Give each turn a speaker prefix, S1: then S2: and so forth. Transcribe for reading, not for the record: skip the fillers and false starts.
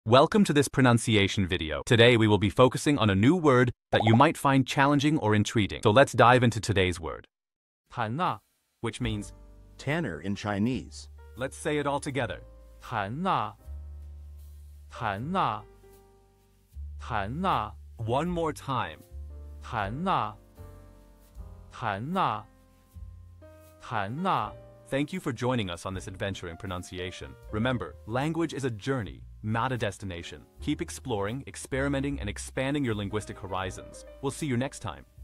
S1: Welcome to this pronunciation video. Today we will be focusing on a new word that you might find challenging or intriguing. So let's dive into today's word.
S2: 弹呐
S1: Which means,
S3: Tanner in Chinese.
S1: let's say it all together.
S2: 弹呐弹呐弹呐
S1: One more time.
S2: 弹呐弹呐弹呐
S1: Thank you for joining us on this adventure in pronunciation. Remember, language is a journey, not a destination. Keep exploring, experimenting, and expanding your linguistic horizons. We'll see you next time.